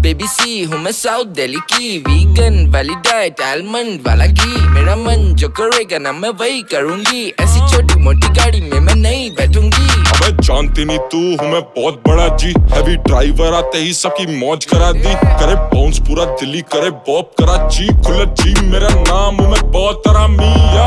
Baby सी हूँ मैं south Delhi की, वीगन वाली डाइट आलमंड वाला घी, मेरा मन जो करेगा ना मैं वही करूँगी, ऐसी छोटी मोटी गाड़ी में मैं नहीं बैठूंगी। अबे जानती नहीं तू हूँ मैं बहुत बड़ा जी, हैवी ड्राइवर आते ही सबकी मौज करा दी, करे बाउंस पूरा दिल्ली करे बॉप कराची, खुला जी मेरा नाम हूँ मैं बहुत आरामी।